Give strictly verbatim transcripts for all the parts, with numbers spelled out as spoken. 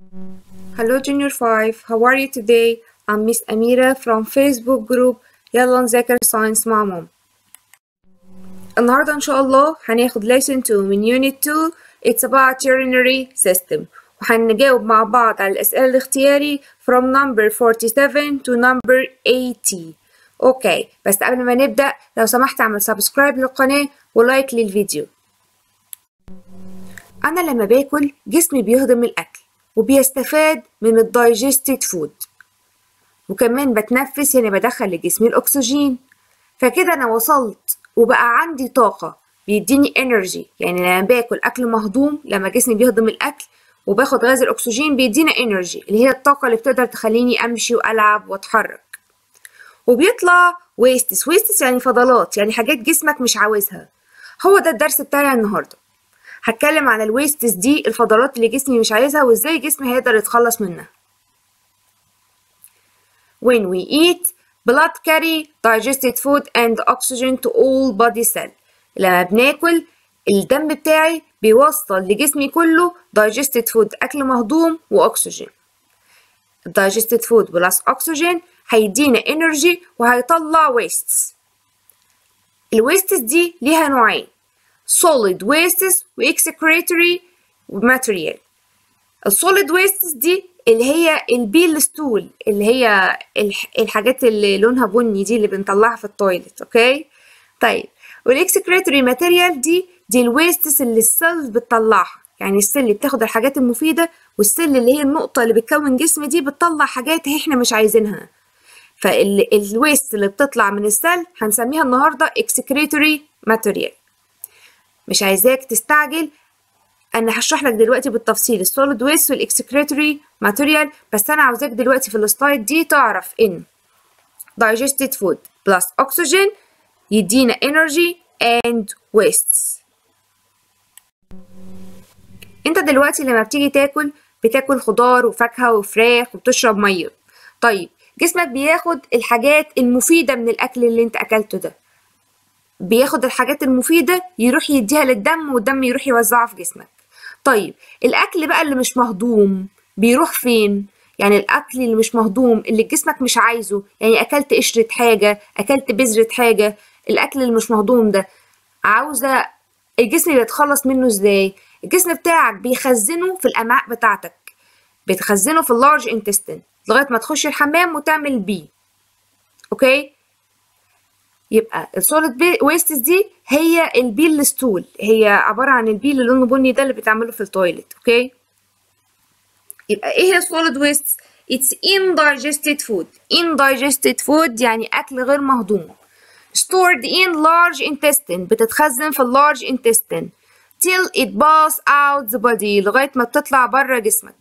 Hello Junior five, how are you today? I'm Miss Amira from Facebook group يلا نذاكر ساينس مع ماما. النهاردة إن شاء الله هناخد lesson two من unit two. It's about urinary system وهنجاوب مع بعض على الأسئلة الاختياري from number forty-seven to number eighty. اوكي بس قبل ما نبدأ لو سمحت اعمل سبسكرايب للقناة ولايك للفيديو. أنا لما باكل جسمي بيهضم الأكل وبيستفاد من الدايجستد فود، وكمان بتنفس يعني بدخل لجسمي الأكسجين، فكده أنا وصلت وبقى عندي طاقة بيديني انرجي. يعني لما باكل أكل مهضوم، لما جسمي بيهضم الأكل وباخد غاز الأكسجين بيدينا انرجي اللي هي الطاقة اللي بتقدر تخليني أمشي وألعب وأتحرك. وبيطلع ويستس، ويستس يعني فضلات، يعني حاجات جسمك مش عاوزها. هو ده الدرس بتاعي النهارده. هتكلم عن الويستس دي، الفضلات اللي جسمي مش عايزها وازاي جسمي هيقدر يتخلص منها. When we eat, blood carry digested food and oxygen to all body cell. لما بناكل الدم بتاعي بيوصل لجسمي كله digested food، أكل مهضوم وأكسجين. digested food plus oxygen هيدينا energy وهيطلع wastes. الويستس دي ليها نوعين، solid wastes و excretory material. السوليد wastes دي اللي هي البيل ستول، اللي هي الحاجات اللي لونها بني دي اللي بنطلعها في التويلت. اوكي طيب، والاكسكريتوري ماتيريال دي دي الويستس اللي السيل بتطلعها، يعني السيل اللي بتاخد الحاجات المفيده، والسيل اللي هي النقطه اللي بتكون جسم دي بتطلع حاجات احنا مش عايزينها. فالويست اللي بتطلع من السيل هنسميها النهارده excretory material. مش عايزاك تستعجل، انا هشرح لك دلوقتي بالتفصيل السوليد ويست والاكسكريتوري ماتيريال، بس انا عاوزاك دلوقتي في السلايد دي تعرف ان digested food plus oxygen يدينا energy and wastes. انت دلوقتي لما بتيجي تاكل بتاكل خضار وفاكهه وفراخ وبتشرب ميه. طيب جسمك بياخد الحاجات المفيده من الاكل اللي انت اكلته ده، بياخد الحاجات المفيده يروح يديها للدم والدم يروح يوزعها في جسمك. طيب الأكل بقى اللي مش مهضوم بيروح فين؟ يعني الأكل اللي مش مهضوم اللي جسمك مش عايزه، يعني أكلت قشرة حاجة، أكلت بذرة حاجة، الأكل اللي مش مهضوم ده عاوزة الجسم بيتخلص منه إزاي؟ الجسم بتاعك بيخزنه في الأمعاء بتاعتك، بتخزنه في اللارج انتستين لغاية ما تخش الحمام وتعمل بيه. أوكي؟ يبقى السوليد ويستس دي هي البيل ستول، هي عبارة عن البيل اللي لونه بني ده اللي بتعمله في التويلت. اوكي يبقى ايه هي السوليد ويستس؟ it's indigested food. indigested food يعني اكل غير مهضوم. stored in large intestine بتتخزن في اللارج intestine till it pass out the body لغاية ما بتطلع بره جسمك.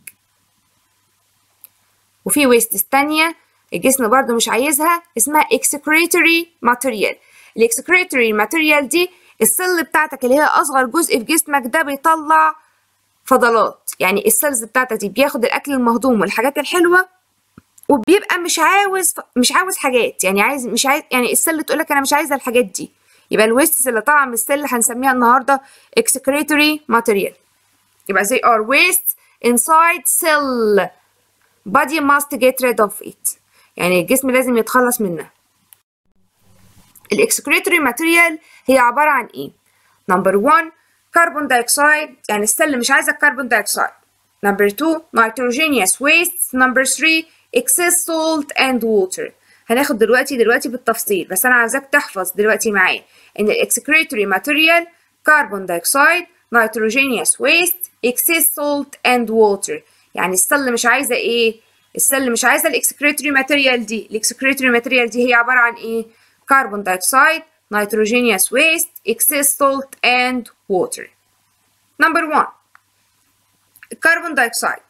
وفي ويستس تانية الجسم برضو مش عايزها اسمها excretory material. الاكسكريتوري ماتيريال دي السيل بتاعتك اللي هي اصغر جزء في جسمك ده بيطلع فضلات، يعني السيلز بتاعتك دي بياخد الاكل المهضوم والحاجات الحلوه وبيبقى مش عاوز مش عاوز حاجات، يعني عايز مش عايز يعني السيل تقول لك انا مش عايزه الحاجات دي. يبقى الويستس اللي طالعه من السيل هنسميها النهارده excretory material. يبقى they are waste inside cell body must get rid of it، يعني الجسم لازم يتخلص منها. الاكسكريتوري ماتيريال هي عبارة عن ايه؟ نمبر واحد كربون دايوكسيد، يعني السل مش عايزة الكربون دايوكسيد. نمبر اتنين nitrogenous waste. نمبر تلاتة excess salt and water. هناخد دلوقتي دلوقتي بالتفصيل، بس انا عايزاك تحفظ دلوقتي معايا ان الاكسكريتوري ماتيريال كربون دايوكسيد، nitrogenous waste، excess salt and water. يعني السل مش عايزة ايه؟ السل مش عايزة الاكسكريتوري ماتيريال دي. الاكسكريتوري ماتيريال دي هي عبارة عن ايه؟ carbon dioxide, nitrogenous waste, excess salt and water. Number one الكربون دايوكسيد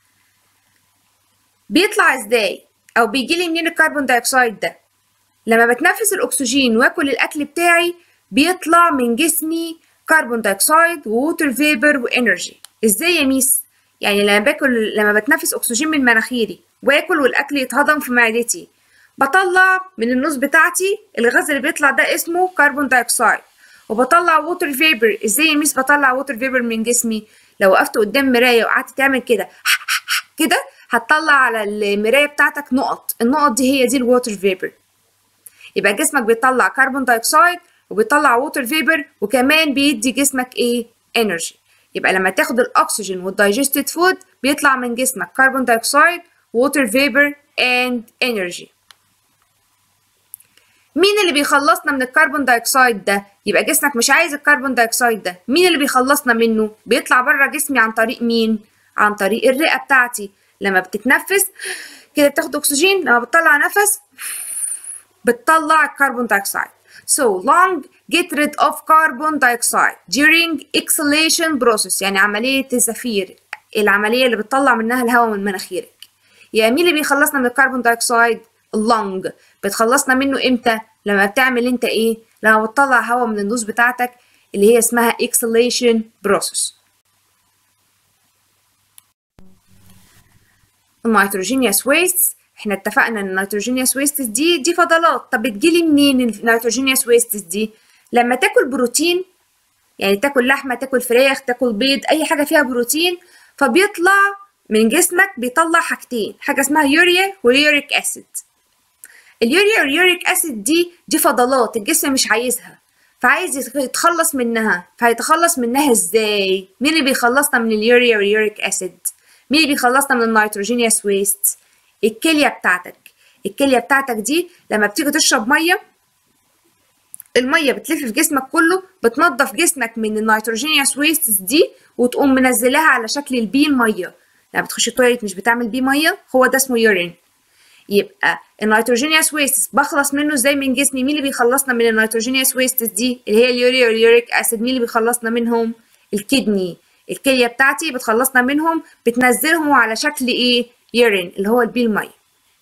بيطلع ازاي او بيجيلي منين الكربون دايوكسيد ده؟ لما بتنفس الاكسجين واكل الاكل بتاعي بيطلع من جسمي كربون دايوكسيد ووتر فيبر وانرجي. ازاي يا ميس؟ يعني لما باكل لما بتنفس اكسجين من مناخيري واكل والاكل يتهضم في معدتي بطلع من النص بتاعتي الغاز اللي بيطلع ده اسمه كربون دايوكسيد، وبطلع ووتر فيبر. ازاي يا ميس بطلع ووتر فيبر من جسمي؟ لو وقفت قدام مرايه وقعدت تعمل كده كده هتطلع على المرايه بتاعتك نقط، النقط دي هي دي الووتر فيبر. يبقى جسمك بيطلع كربون دايوكسيد وبيطلع ووتر فيبر وكمان بيدي جسمك ايه؟ انرجي. يبقى لما تاخد الاكسجين والدايجستد فود بيطلع من جسمك كربون دايوكسيد ووتر فيبر اند انرجي. مين اللي بيخلصنا من الكربون دايوكسيد ده؟ يبقى جسمك مش عايز الكربون دايوكسيد ده، مين اللي بيخلصنا منه؟ بيطلع بره جسمي عن طريق مين؟ عن طريق الرئه بتاعتي. لما بتتنفس كده بتاخد اكسجين، لما بتطلع نفس بتطلع الكربون دايوكسيد. So lung get rid of carbon dioxide during exhalation process، يعني عملية الزفير، العملية اللي بتطلع منها الهواء من مناخيرك. يا مين اللي بيخلصنا من الكربون دايوكسيد؟ اللنج. بتخلصنا منه امتى؟ لما بتعمل انت ايه؟ لما بتطلع هواء من النوز بتاعتك اللي هي اسمها exhalation process. النيتروجينيوس ويست، احنا اتفقنا ان النيتروجينيوس ويستس دي دي فضلات. طب بتجيلي منين النيتروجينيوس ويستس دي؟ لما تاكل بروتين، يعني تاكل لحمه، تاكل فراخ، تاكل بيض، اي حاجه فيها بروتين، فبيطلع من جسمك بيطلع حاجتين، حاجه اسمها يوريا واليوريك اسيد. اليوريا واليوريك اسيد دي دي فضلات الجسم مش عايزها، فعايز يتخلص منها. فهيتخلص منها ازاي؟ مين اللي بيخلصنا من اليوريا واليوريك اسيد؟ مين اللي بيخلصنا من النيتروجينيوس ويست؟ الكليه بتاعتك. الكليه بتاعتك دي لما بتيجي تشرب ميه، الميه بتلف في جسمك كله، بتنظف جسمك من النيتروجينيوس ويستس دي وتقوم منزلاها على شكل البي ميه. لما بتخش التواليت مش بتعمل بيه ميه، هو ده اسمه يورين. يبقى النيتروجينيوس ويستس بخلص منه ازاي من جسمي؟ مين اللي بيخلصنا من النيتروجينيوس ويستس دي اللي هي اليوريا واليوريك اسيد؟ مين اللي بيخلصنا منهم؟ الكدني. الكليه بتاعتي بتخلصنا منهم، بتنزلهم على شكل ايه؟ يورين اللي هو البيه الميه.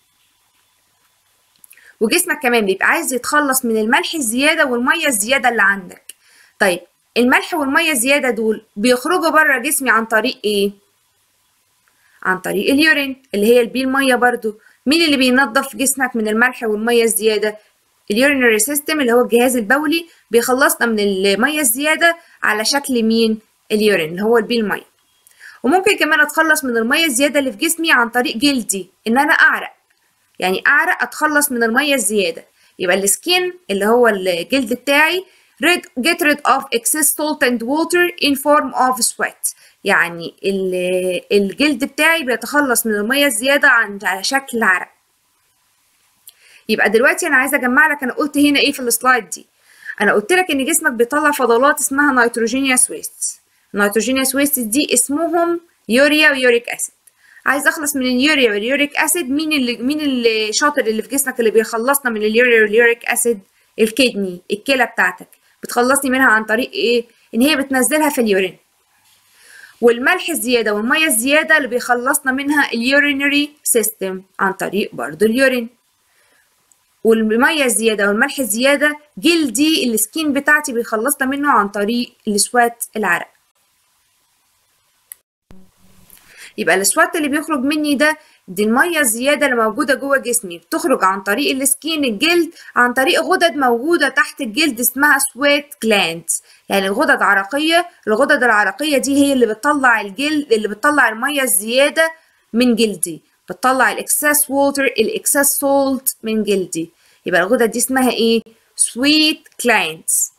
وجسمك كمان بيبقى عايز يتخلص من الملح الزياده والميه الزياده اللي عندك. طيب الملح والميه الزياده دول بيخرجوا بره جسمي عن طريق ايه؟ عن طريق اليورين اللي هي البيه الميه برضو. مين اللي بينظف جسمك من الملح والميه الزياده؟ اليورينري سيستم اللي هو الجهاز البولي، بيخلصنا من الميه الزياده على شكل مين؟ اليورين اللي هو البيه الميه. وممكن كمان اتخلص من الميه الزياده اللي في جسمي عن طريق جلدي، ان انا اعرق، يعني اعرق اتخلص من الميه الزياده. يبقى السكين اللي هو الجلد بتاعي get rid of excess salt and water in form of sweat، يعني الجلد بتاعي بيتخلص من الميه الزياده على شكل عرق. يبقى دلوقتي انا عايزه اجمع لك، انا قلت هنا ايه في السلايد دي؟ انا قلت لك ان جسمك بيطلع فضلات اسمها نيتروجينيوس ويست. النيتروجينيوس ويست دي اسمهم يوريا ويوريك اسيد. عايز اخلص من اليوريا واليوريك اسيد، مين اللي مين اللي شاطر اللي في جسمك اللي بيخلصنا من اليوريا واليوريك اسيد؟ الكدني، الكلى بتاعتك بتخلصني منها عن طريق ايه؟ ان هي بتنزلها في اليورين. والملح الزياده والميه الزياده اللي بيخلصنا منها اليورينري سيستم عن طريق برضو اليورين. والميه الزياده والملح الزياده جلدي السكين بتاعتي بيخلصنا منه عن طريق السوات، العرق. يبقى السوات اللي بيخرج مني ده دي الميه الزياده اللي موجوده جوه جسمي، بتخرج عن طريق السكين الجلد، عن طريق غدد موجوده تحت الجلد اسمها سويت جلاندز، يعني الغدد عرقيه. الغدد العرقيه دي هي اللي بتطلع الجلد، اللي بتطلع الميه الزياده من جلدي، بتطلع الاكسس ووتر، الاكسس سولت من جلدي. يبقى الغدد دي اسمها ايه؟ سويت جلاندز.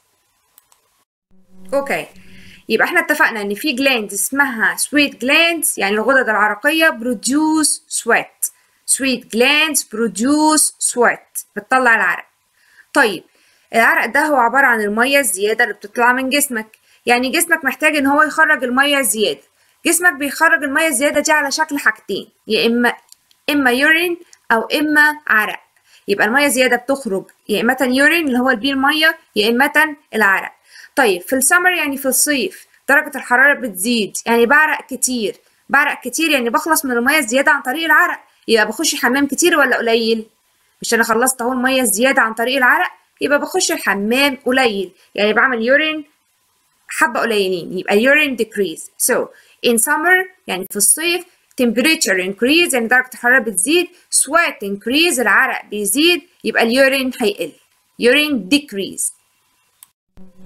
اوكي، يبقى احنا اتفقنا ان في جلاند اسمها سويت جلاندز، يعني الغدد العرقيه بروديوس سويت. سويت جلاندز بروديوس سويت، بتطلع العرق. طيب العرق ده هو عباره عن الميه الزياده اللي بتطلع من جسمك، يعني جسمك محتاج ان هو يخرج الميه الزياده. جسمك بيخرج الميه الزياده دي على شكل حاجتين، يا اما اما يورين او اما عرق. يبقى الميه الزياده بتخرج يا اما يورين اللي هو البيه الميه، يا اما العرق. طيب في السمر يعني في الصيف درجة الحرارة بتزيد، يعني بعرق كتير. بعرق كتير يعني بخلص من المية الزيادة عن طريق العرق. يبقى بخش حمام كتير ولا قليل؟ مش أنا خلصت أهو المية الزيادة عن طريق العرق، يبقى بخش الحمام قليل، يعني بعمل يورين حبة قليلين، يبقى urine decrease. So in summer يعني في الصيف temperature increase يعني درجة الحرارة بتزيد، sweat increase العرق بيزيد، يبقى اليورين هيقل. urine decrease.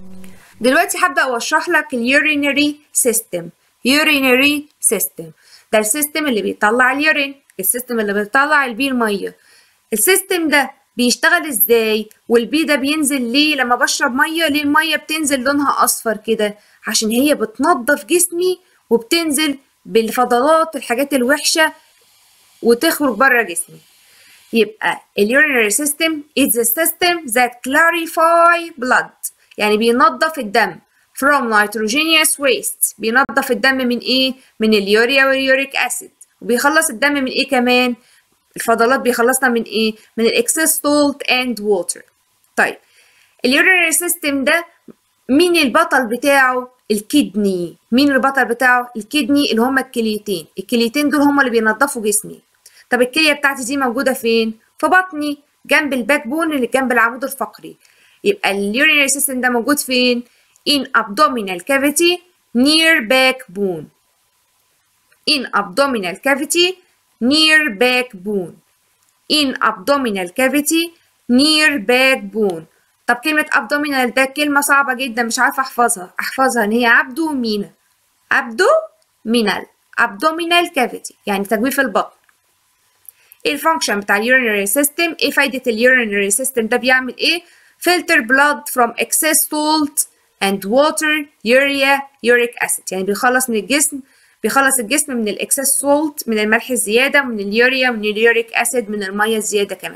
دلوقتي هبدأ واشرح لك اليورينري سيستم. urinary system. ده السيستم اللي بيطلع اليورين، السيستم اللي بيطلع البي الميه. السيستم ده بيشتغل ازاي؟ والبي ده بينزل ليه؟ لما بشرب ميه ليه الميه بتنزل لونها اصفر كده؟ عشان هي بتنظف جسمي وبتنزل بالفضلات الحاجات الوحشه وتخرج بره جسمي. يبقى ال urinary system is the system that clarify blood، يعني بينظف الدم from nitrogenous waste، بينظف الدم من ايه؟ من اليوريا واليوريك اسيد. وبيخلص الدم من ايه كمان؟ الفضلات بيخلصنا من ايه؟ من الاكسس salt and water. طيب ال urinary system ده مين البطل بتاعه؟ الكدني. مين البطل بتاعه؟ الكدني اللي هما الكليتين. الكليتين دول هما اللي بينظفوا جسمي. طب الكلية بتاعتي دي موجودة فين؟ في بطني جنب الباك بون اللي جنب العمود الفقري. يبقى ال urinary system ده موجود فين؟ in abdominal cavity near backbone. in abdominal cavity near backbone. in abdominal cavity near backbone. طب كلمة abdominal ده كلمة صعبة جدا مش عارفة احفظها، احفظها ان هي عبدو مينا. عبدو مينال abdominal cavity يعني تجويف البطن. ايه الفانكشن بتاع ال urinary system؟ ايه فايدة ال urinary system ده؟ بيعمل ايه؟ filter blood from excess salt and water, urea, uric acid، يعني بيخلص من الجسم بيخلص الجسم من الاكسس سولت، من الملح الزيادة، من اليوريا، من اليوريك اسيد، من المية الزيادة كمان.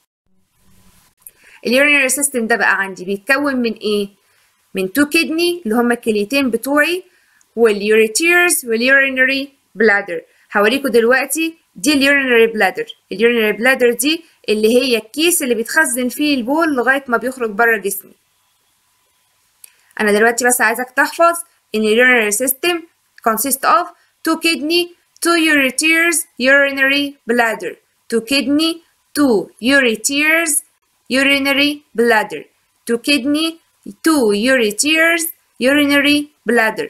ال urinary system ده بقى عندي بيتكون من ايه؟ من تو كدني اللي هما الكليتين بتوعي، واليوريتيرز والurinary bladder. هوريكم دلوقتي دي اليورينري بلادر. اليورينري بلادر دي اللي هي الكيس اللي بيتخزن فيه البول لغايه ما بيخرج بره جسمي. انا دلوقتي بس عايزك تحفظ ان اليورينري سيستم consist of two kidney, two ureters, urinary bladder. two kidney, two ureters, urinary bladder. two kidney, two ureters, urinary bladder.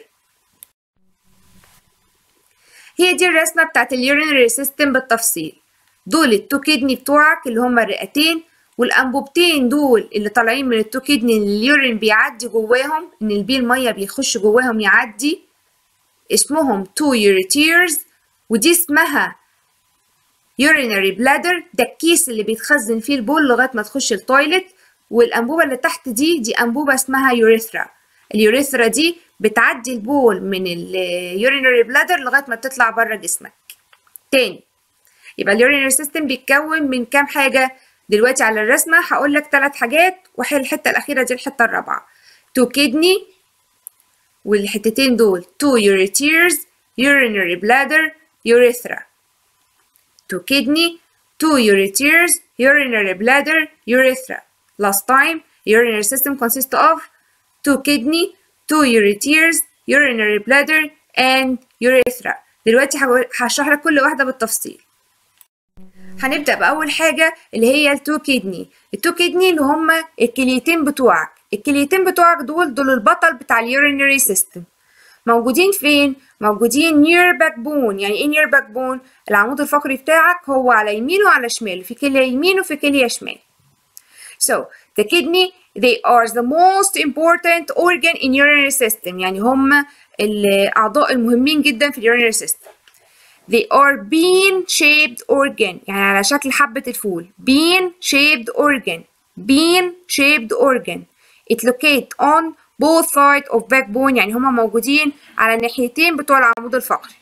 هي دي الرسمة بتاعت اليورينري سيستم بالتفصيل. دول التو كدني بتوعك اللي هما الرئتين، والأنبوبتين دول اللي طالعين من التو كدني اللي اليورين بيعدي جواهم، إن البي المية بيخش جواهم يعدي، اسمهم تو يوريتيرز. ودي اسمها urinary bladder، ده الكيس اللي بيتخزن فيه البول لغاية ما تخش التويلت. والأنبوبة اللي تحت دي دي أنبوبة اسمها يوريثرا. اليوريثرا دي بتعدي البول من اليورينري بلادر لغايه ما تطلع بره جسمك. تاني يبقى اليورينري سيستم بيتكون من كام حاجه؟ دلوقتي على الرسمه هقول لك ثلاث حاجات، وحل الحته الاخيره دي الحته الرابعه. تو كدني، والحتتين دول تو ureters, urinary bladder, urethra. تو كدني، تو ureters, urinary bladder, urethra. Last time urinary system consists of two kidney, two ureters, urinary bladder and urethra. دلوقتي هشرح لك كل واحدة بالتفصيل. هنبدأ بأول حاجة اللي هي التو كدني. التو كدني اللي هما الكليتين بتوعك. الكليتين بتوعك دول دول البطل بتاع اليورينري سيستم. موجودين فين؟ موجودين near backbone. يعني ايه near backbone؟ العمود الفقري بتاعك هو على يمينه وعلى شماله، في كلية يمين وفي كلية شمال. So the kidney they are the most important organ in urinary system، يعني هم الأعضاء المهمين جدا في urinary system. They are bean shaped organ، يعني على شكل حبة الفول. bean shaped organ. bean shaped organ. It located on both sides of backbone، يعني هم موجودين على الناحيتين بتوع العمود الفقري.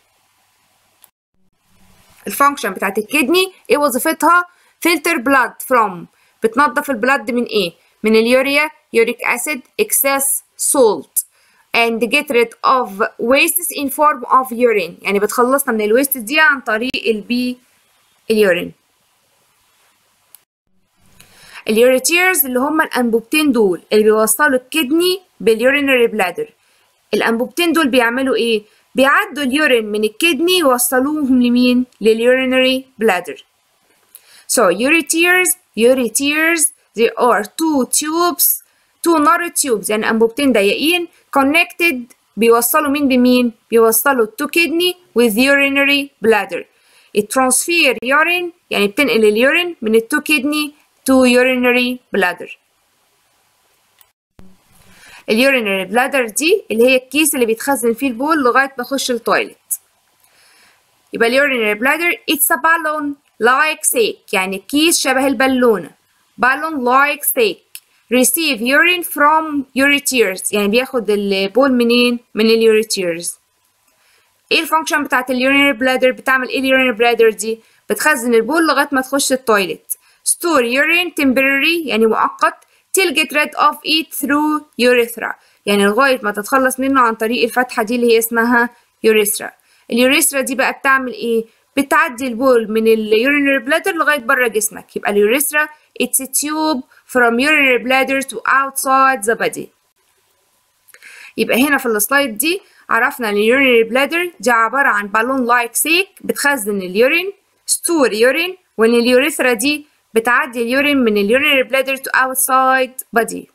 الفانكشن بتاعت الكدني ايه وظيفتها؟ filter blood from، بتنظف البلد من ايه؟ من اليوريا، يوريك acid, excess salt and get rid of wastes in form of urine، يعني بتخلصنا من الويست دي عن طريق البي اليورين. اليوريتيرز اللي هما الانبوبتين دول اللي بيوصلوا الكدني باليورينري بلادر. الانبوبتين دول بيعملوا ايه؟ بيعدوا اليورين من الكدني يوصلوهم لمين؟ لليورينري بلادر. So ureters ureters there are two tubes two narrow tubes، يعني أنبوبتين ضيقين connected بيوصلوا مين بمين؟ بيوصلوا two kidney with urinary bladder. it transfer urine، يعني بتنقل اليورين من ال two kidney to urinary bladder. اليورينري بلادر دي اللي هي الكيس اللي بيتخزن فيه البول لغاية ما يخش التويلت. يبقى urinary bladder it's a balloon like sac يعني كيس شبه البالونة balloon like sac receive urine from ureters يعني بياخد البول منين؟ من اليوريتيرز. ايه الفانكشن بتاعت اليورينري بلادر؟ بتعمل ايه اليورينري بلادر دي؟ بتخزن البول لغايه ما تخش التويلت. store urine temporary يعني مؤقت till get rid of it through urethra يعني لغايه ما تتخلص منه عن طريق الفتحه دي اللي هي اسمها urethra. اليوريثرا دي بقى بتعمل ايه؟ بتعدي البول من اليورينري بلادر لغايه بره جسمك. يبقى اليوريثرا it's a tube from urinary bladder to outside the body. يبقى هنا في السلايد دي عرفنا ان اليورينري بلادر دي عباره عن بالون لايك سيك بتخزن اليورين ستور يورين وان اليوريثرا دي بتعدي اليورين من اليورينري بلادر تو اوتسايد بادي.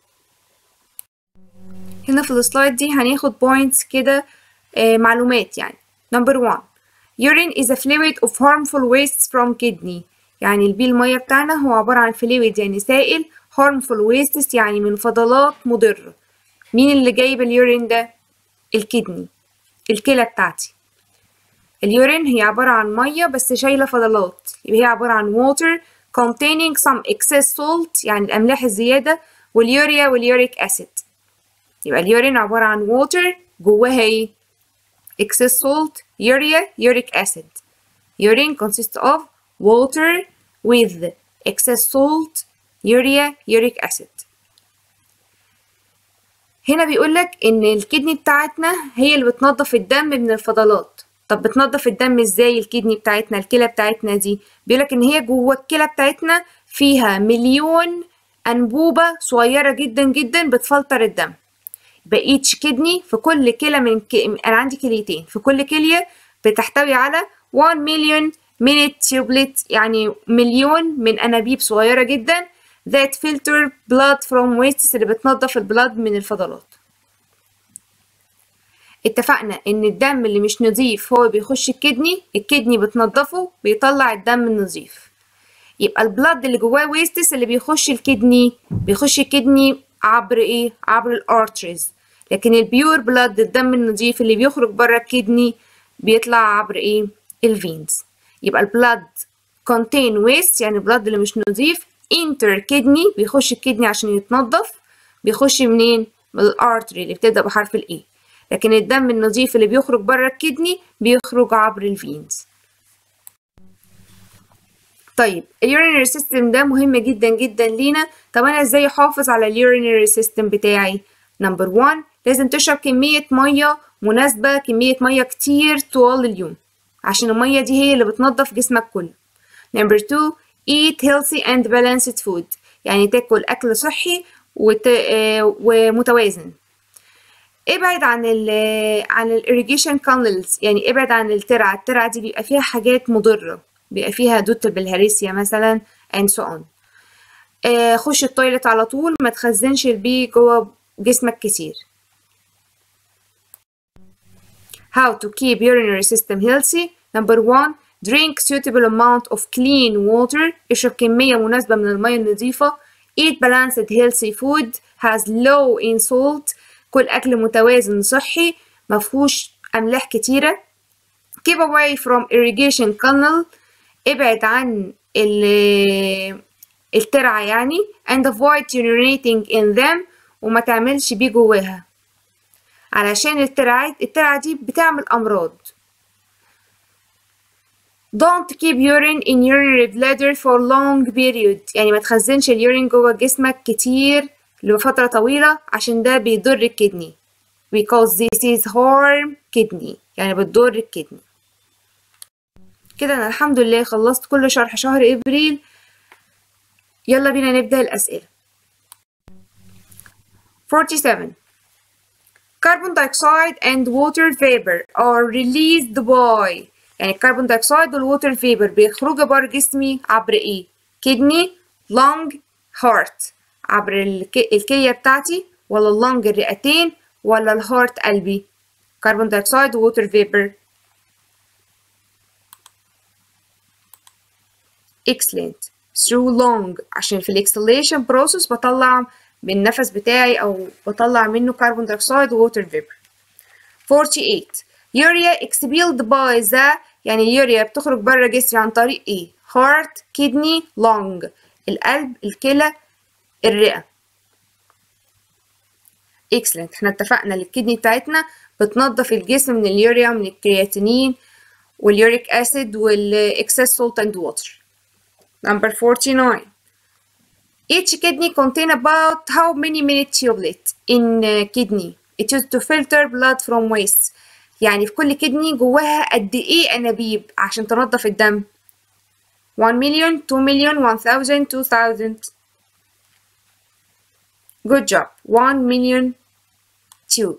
هنا في السلايد دي هناخد بوينتس كده آه معلومات يعني. نمبر واحد urine is a fluid of harmful wastes from kidney يعني البيل الميه بتاعنا هو عباره عن فلويد يعني سائل harmful wastes يعني من فضلات مضره. مين اللي جايب اليورين ده؟ الكدني الكلى بتاعتي. اليورين هي عبارة عن مية بس شايلة فضلات يبقى هي عبارة عن water containing some excess salt يعني الأملاح الزيادة واليوريا واليوريك acid. يبقى اليورين عبارة عن water جواها ايه؟ excess salt urea uric acid. Urine consists of water with excess salt urea uric acid. هنا بيقولك ان الكدني بتاعتنا هي اللي بتنظف الدم من الفضلات. طب بتنظف الدم ازاي الكدني بتاعتنا الكلى بتاعتنا دي؟ بيقولك ان هي جوه الكلى بتاعتنا فيها مليون انبوبة صغيرة جدا جدا بتفلتر الدم. يبقى each كدني في كل كلى من ك... انا عندي كليتين في كل كلية بتحتوي على one million minute tublet يعني مليون من انابيب صغيرة جدا that filter blood from wastes اللي بتنظف البلاد من الفضلات. اتفقنا ان الدم اللي مش نظيف هو بيخش الكدني الكدني بتنظفه بيطلع الدم النظيف. يبقى البلاد اللي جواه wastes اللي بيخش الكدني بيخش الكدني عبر ايه؟ عبر الارتريز. لكن البيور بلاد الدم النظيف اللي بيخرج بره الكدني بيطلع عبر ايه؟ الفينز. يبقى البلاد contain waste يعني البلاد اللي مش نظيف انتر كدني بيخش الكدني عشان يتنضف بيخش منين؟ من الارتري اللي بتبدأ بحرف الاي. لكن الدم النظيف اللي بيخرج بره الكدني بيخرج عبر الفينز. طيب اليورينري سيستم ده مهم جدا جدا لينا. طب انا ازاي احافظ على اليورينري سيستم بتاعي؟ نمبر واحد لازم تشرب كمية مية مناسبة كمية مية كتير طوال اليوم عشان المية دي هي اللي بتنظف جسمك كله. نمبر اتنين eat healthy and balanced food يعني تاكل أكل صحي وت... ومتوازن. ابعد عن ال عن ال irrigation canals يعني ابعد عن الترعة. الترعة دي بيبقى فيها حاجات مضرة بيبقى فيها دوت بالهارسيا مثلا and so on. آه خش التويلت على طول ما تخزنش البي جوه جسمك كتير. How to keep urinary system healthy. Number one drink suitable amount of clean water اشرب كمية مناسبة من المية النظيفة. eat balanced healthy food has low in salt كل أكل متوازن صحي مفهوش أملاح كتيرة. keep away from irrigation canal ابعد عن الترعة يعني and avoid urinating in them وما تعملش بيه جواها علشان الترعة الترعة دي بتعمل أمراض. don't keep urine in urinary bladder for long period يعني ما تخزنش اليورين جوه جسمك كتير لفترة طويلة عشان ده بيضر الكدني because this is harm kidney يعني بتضر الكدني. كده أنا الحمد لله خلصت كل شرح شهر إبريل. يلا بينا نبدأ الأسئلة. forty-seven carbon dioxide and water vapor are released by يعني الكربون دايوكسيد والووتر فيبر بيخرجوا بره جسمي عبر ايه؟ كدني lung heart عبر الكلية بتاعتي ولا اللنج الرئتين ولا الهارت قلبي؟ كربون دايوكسيد ووتر فيبر. excellent through lung عشان في الاكسليشن بروسس بطلع بالنفس بتاعي او بطلع منه كربون دايوكسيد ووتر فيبر. forty-eight urea expelled by the يعني اليوريا بتخرج بره الجسم عن طريق ايه؟ heart, kidney, lung. القلب، الكلى، الرئة. excellent. احنا اتفقنا الكدني بتاعتنا بتنظف الجسم من اليوريا ومن الكرياتينين واليوريك acid والexcess salt and water. Number forty-nine. Each kidney contain about how many minute tublet in kidney? It used to filter blood from waste. يعني في كل كدني جواها قد ايه انابيب عشان تنظف الدم؟ one million, two million, one thousand, two thousand. Good job. one million tube.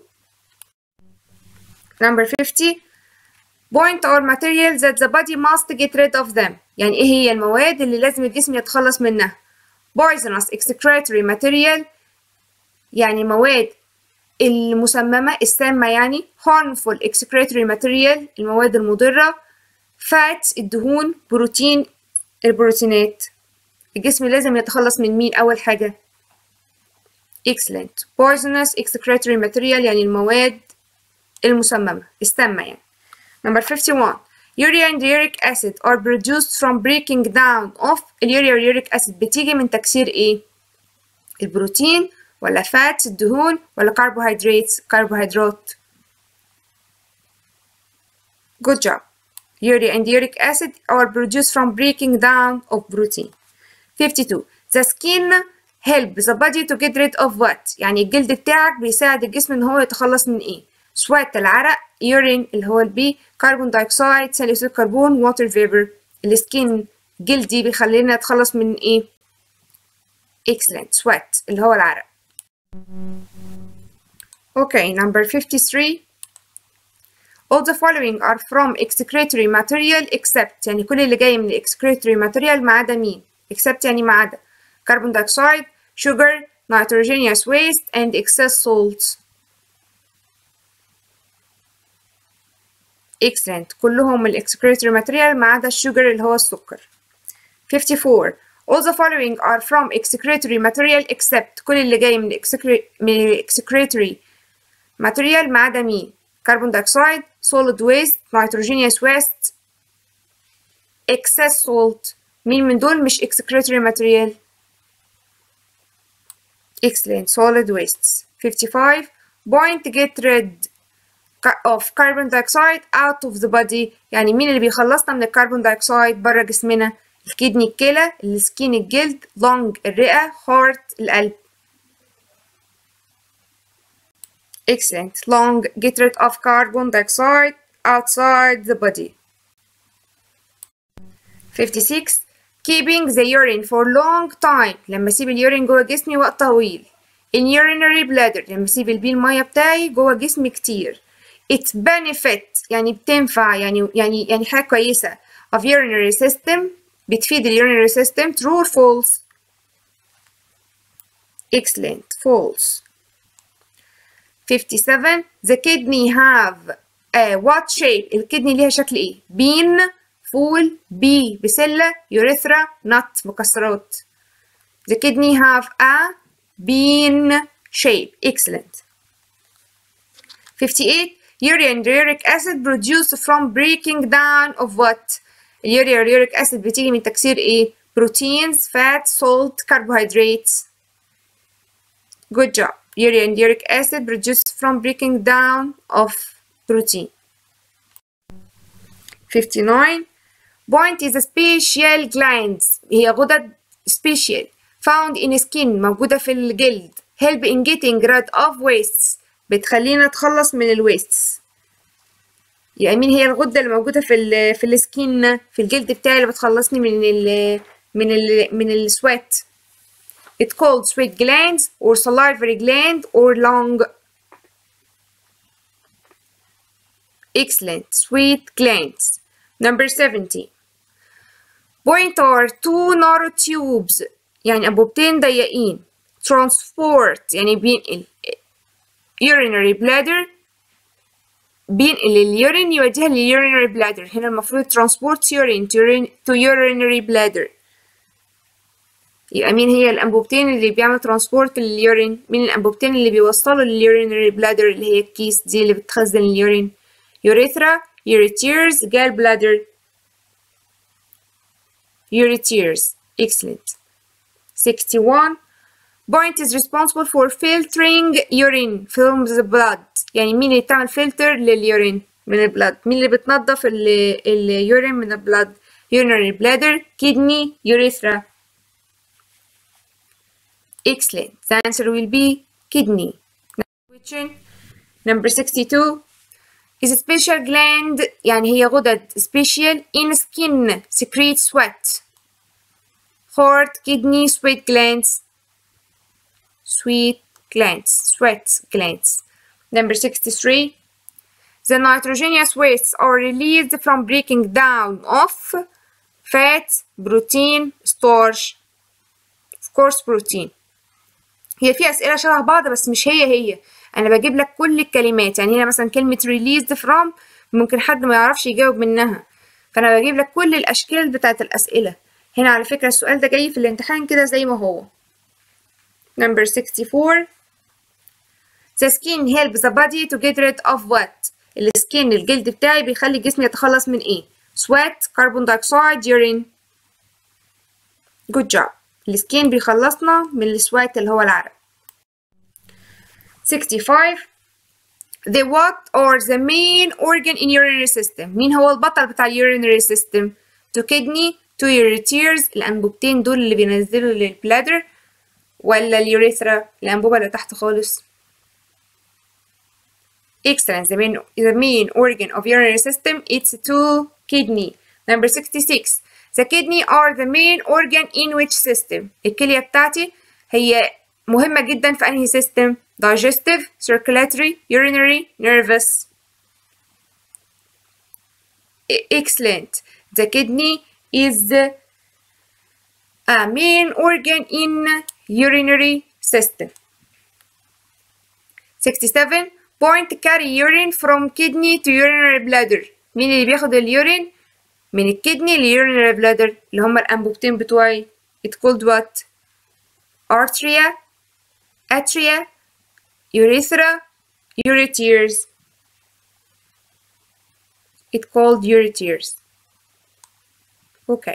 Number fifty. Point or materials that the body must get rid of them. يعني ايه هي المواد اللي لازم الجسم يتخلص منها؟ Poisonous excretory material يعني مواد المسممة السامة يعني. harmful excretory material المواد المضرة. fats الدهون. بروتين البروتينات. الجسم لازم يتخلص من مين أول حاجة؟ excellent. poisonous excretory material يعني المواد المسممة السامة يعني. Number fifty-one. Urea and uric acid are produced from breaking down of اليوريا واليوريك acid بتيجي من تكسير ايه؟ البروتين ولا fats الدهون ولا carbohydrates كربوهيدرات؟ Good job. Urea and uric acid are produced from breaking down of protein. fifty-two. The skin help the body to get rid of what؟ يعني الجلد بتاعك بيساعد الجسم ان هو يتخلص من ايه؟ sweat العرق. urine اللي هو البي. كربون دايوكسيد ثاني أكسيد الكربون. water vapor. السكين جلدي بيخلينا نتخلص من ايه؟ excellent. sweat اللي هو العرق. Okay, number fifty-three. All the following are from excretory material except يعني كل اللي جاي من excretory material ما عدا مين؟ except يعني ما عدا carbon dioxide, sugar, nitrogenous waste and excess salts. excellent. كلهم من excretory material ما عدا الشوجر اللي هو السكر. fifty-four. All the following are from excretory material except كل اللي جاي من من excretory material ما عدا مين؟ carbon dioxide, solid waste, nitrogenous waste, excess salt. مين من دول مش excretory material؟ excellent. solid wastes. fifty-five. Point get rid of carbon dioxide out of the body يعني مين اللي بيخلصنا من الكربون دايوكسيد بره جسمنا؟ الكدني الكلى، السكين الجلد، lung الرئة، heart القلب. excellent. lung get rid of carbon dioxide outside the body. fifty-six. keeping the urine for long time لما اسيب اليورين جوه جسمي وقت طويل. in urinary bladder لما اسيب البيه المية بتاعي جوه جسمي كتير. it benefit يعني بتنفع يعني يعني يعني حاجة كويسة of urinary system بتفيد ال urinary system. true or false؟ excellent. false. fifty-seven. the kidney have uh, what shape؟ الكدني ليها شكل ايه؟ bean فول. بي بسلة. urethra nut مكسرات. the kidney have a bean shape. excellent. fifty-eight. urea and uric acid produced from breaking down of what؟ اليوريا واليوريك acid بتيجي من تكسير ايه؟ proteins, fat, salt, carbohydrates. good job. urea and uric acid produced from breaking down of protein. fifty-nine. point is a special glands هي غدد special found in skin موجودة في الجلد. help in getting rid of wastes بتخلينا نتخلص من الويستس. يعني مين هي الغدة اللي موجودة في ال في السكين في الجلد بتاعي اللي بتخلصني من ال من ال من السويت؟ It's called sweat glands or salivary gland or lung. excellent. sweat glands. number seventy. point are two narrow tubes يعني أنبوبتين ضيقين. transport يعني بينقل urinary bladder بينقل اليورين يوديها للurinary bladder. هنا المفروض transport urine to urinary bladder. يبقى مين هي الأنبوبتين اللي بيعمل transport لليورين؟ مين الأنبوبتين اللي بيوصلوا للurinary bladder اللي هي الكيس دي اللي بتخزن اليورين؟ urethra, ureters gallbladder ureters. Excellent. sixty-one. Point is responsible for filtering urine from the blood. يعني مين اللي بتعمل فلتر لليورين من البلاد؟ مين اللي بتنظف اليورين من البلاد؟ urinary bladder, kidney, urethra. Excellent. The answer will be kidney. Next question. Number sixty-two. Is a special gland يعني هي غدد special in skin secrete sweat. Heart, kidney, sweat glands. Sweat glands. Sweat glands. Number sixty-three. The nitrogenous wastes are released from breaking down of fat, protein, starch. Of course protein. هي في أسئلة شبه بعض بس مش هي هي. أنا بجيب لك كل الكلمات، يعني هنا مثلا كلمة released from ممكن حد ما يعرفش يجاوب منها، فأنا بجيب لك كل الأشكال بتاعت الأسئلة. هنا على فكرة السؤال ده جاي في الامتحان كده زي ما هو. Number sixty-four. The skin helps the body to get rid of what؟ السكين الجلد بتاعي بيخلي الجسم يتخلص من ايه؟ sweat, carbon dioxide, urine. Good job. السكين بيخلصنا من السوات اللي هو العرق. sixty-five. The what are the main organ in urinary system؟ مين هو البطل بتاع urinary system؟ to kidney, to ureters، الأنبوبتين دول اللي بينزلوا للبلادر، ولا اليوريثرا الأنبوبة اللي تحت خالص؟ Excellent. The main, the main organ of urinary system it's to kidney. Number sixty-six. The kidney are the main organ in which system؟ الكلية بتاعتي هي مهمة جدا في أنهي system؟ digestive, circulatory, urinary, nervous. Excellent. The kidney is a main organ in urinary system. sixty-seven. Point carry urine from kidney to urinary bladder. مين اللي بياخد اليورين من الكدني للurinary bladder؟ اللي هما الأنبوبتين بتوعي. It's called what؟ arteria, atria, urethra, ureters. It's called ureters. Okay.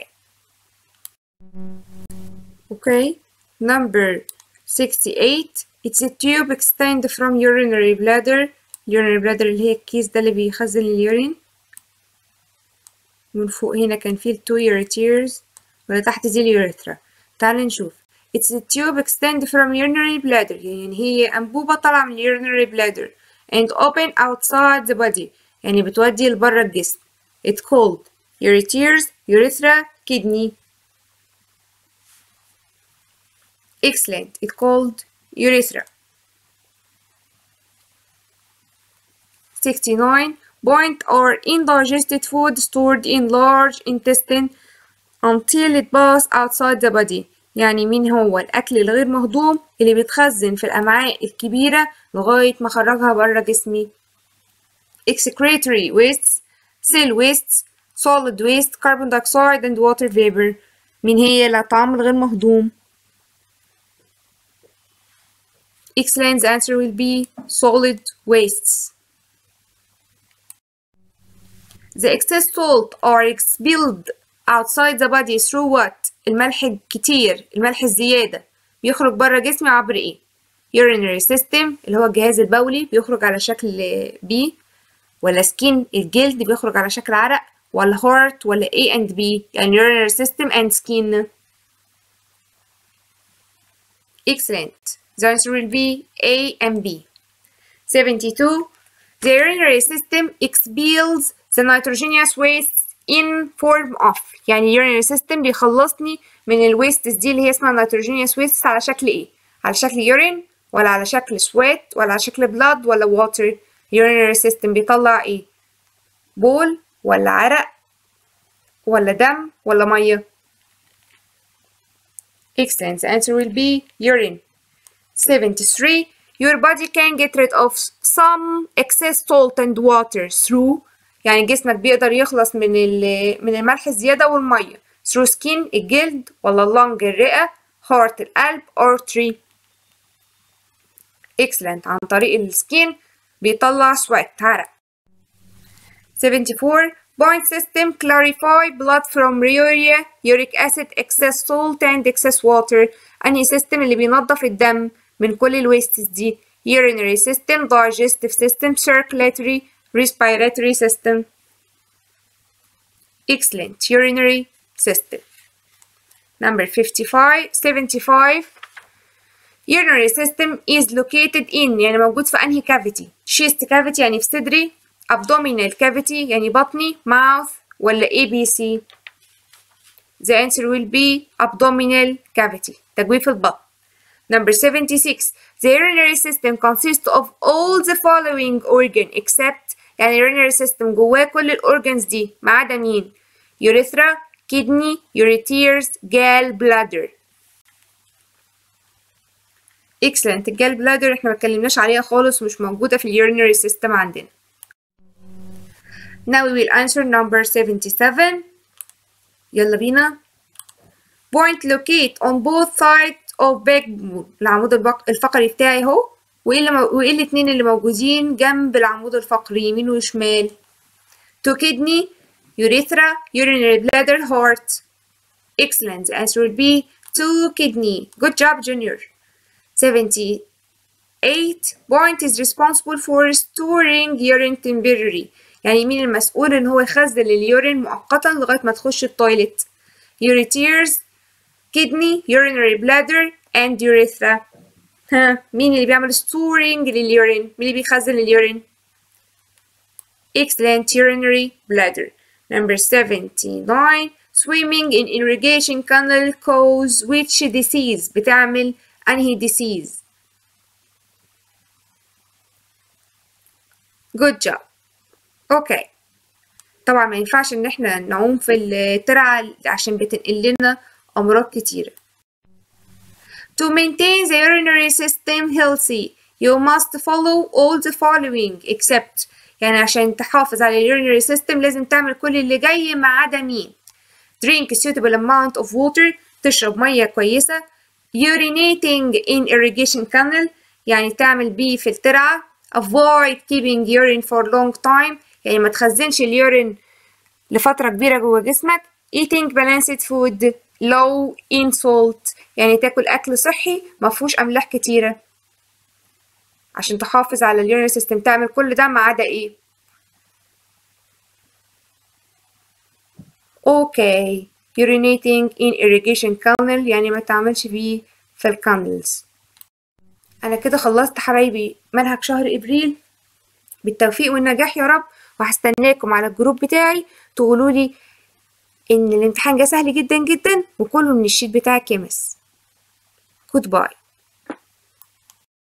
Okay. Number sixty-eight. It's a tube extend from urinary bladder. urinary bladder اللي هي الكيس ده اللي بيخزن اليورين. من فوق هنا كان فيه two ureters ولا تحت دي اليوريثرا. تعال نشوف. It's a tube extend from urinary bladder يعني هي أنبوبة طالعة من urinary bladder and open outside the body يعني بتودي لبره الجسم. It's called ureters, urethra, kidney. Excellent. It's called urethra. sixty-nine. Point or indigested food stored in large intestine until it pass outside the body. يعني مين هو الأكل الغير مهضوم اللي بيتخزن في الأمعاء الكبيرة لغاية ما خرجها بره جسمي؟ excretory wastes, cell wastes, solid waste, carbon dioxide and water vapor. مين هي الأطعام الغير مهضوم؟ Excellent. The answer will be solid wastes. The excess salt are expelled outside the body through what؟ الملح الكتير، الملح الزيادة بيخرج بره جسمي عبر ايه؟ urinary system اللي هو الجهاز البولي بيخرج على شكل B، ولا skin الجلد بيخرج على شكل عرق، ولا heart، ولا A and B؟ يعني urinary system and skin. Excellent. The answer will be A and B. seventy-two. The urinary system expels the nitrogenous waste in form of يعني urinary system بيخلصني من الويستس دي اللي هي اسمها nitrogenous waste على شكل ايه؟ على شكل urine ولا على شكل sweat ولا على شكل blood ولا water؟ urinary system بيطلع ايه؟ بول ولا عرق ولا دم ولا مية؟ Excellent. The answer will be urine. seventy-three. Your body can get rid of some excess salt and water through يعني جسمك بيقدر يخلص من من الملح الزيادة والمية through skin الجلد ولا lung الرئة heart القلب artery. Excellent. عن طريق السكين بيطلع sweat عرق. seventy-four point system clarify blood from urea, uric acid, excess salt and excess water. أنهي system اللي بينظف الدم من كل الويستس دي؟ urinary system, digestive system, circulatory, respiratory system. Excellent. Urinary system. Number fifty-five, seventy-five. Urinary system is located in يعني موجود في أنهي cavity؟ chest cavity يعني في صدري، abdominal cavity يعني بطني، mouth ولا A B C؟ The answer will be abdominal cavity تجويف البطن. Number seventy-six. The urinary system consists of all the following organ except يعني urinary system جواه كل الأورجنز دي ما عدا مين؟ urethra, kidney, ureters, gall bladder. Excellent. الجال بلادر احنا متكلمناش عليها خالص ومش موجودة في اليورينري سيستم عندنا. Now we will answer number seventy-seven. يلا بينا. Point locate on both sides of backbone. العمود الفقري بتاعي اهو. وايه اللي وايه الاتنين اللي موجودين جنب العمود الفقري يمين وشمال؟ to kidney, urethra, urinary bladder, heart. Excellent. The answer will be to kidney. Good job, Junior. seventy-eight. Point is responsible for storing urine temporarily. يعني مين المسؤول ان هو يخزن اليورين مؤقتا لغاية ما تخش التويلت؟ ureters, kidney, urinary bladder and urethra. ها مين اللي بيعمل storing لليورين؟ مين اللي بيخزن اليورين؟ Excellent. Urinary bladder. Number seventy-nine. Swimming in irrigation canal cause which disease؟ بتعمل أنهي disease؟ Good job. Okay. طبعا ما ينفعش إن احنا نعوم في الترعة عشان بتنقل لنا أمراض كتيرة. To maintain the urinary system healthy, you must follow all the following except يعني عشان تحافظ على urinary system لازم تعمل كل اللي جاي ما عدا مين؟ Drink a suitable amount of water تشرب مية كويسة. Urinating in irrigation canal يعني تعمل بيه في الترعة. Avoid keeping urine for long time يعني ما تخزنش اليورين لفترة كبيرة جوه جسمك. Eating balanced food low in salt يعني تاكل أكل صحي مفهوش أملاح كتيرة عشان تحافظ على اليورين سيستم. تعمل كل ده ما عدا إيه؟ أوكي. urinating in irrigation canal يعني ما تعملش بيه في الكانلز. أنا كده خلصت حبايبي منهج شهر إبريل. بالتوفيق والنجاح يا رب، وهستناكم على الجروب بتاعي تقولولي إن الامتحان جه سهل جدا جدا وكله من الشيت بتاع الكيمس. Goodbye.